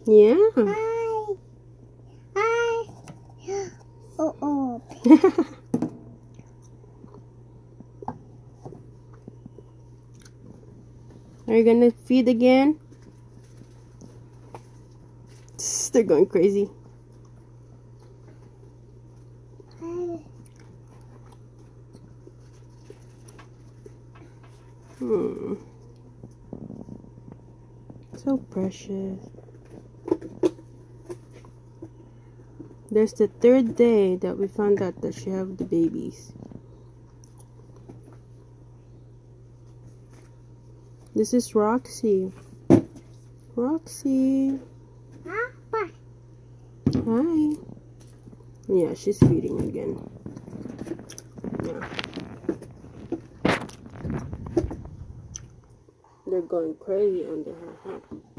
Yeah. Hi. Hi. Oh. Are you gonna feed again? They're going crazy. So precious. There's the third day that we found out that she have the babies. This is Roxy. Roxy. Papa. Hi. Yeah, she's feeding again. Yeah. They're going crazy under her, huh?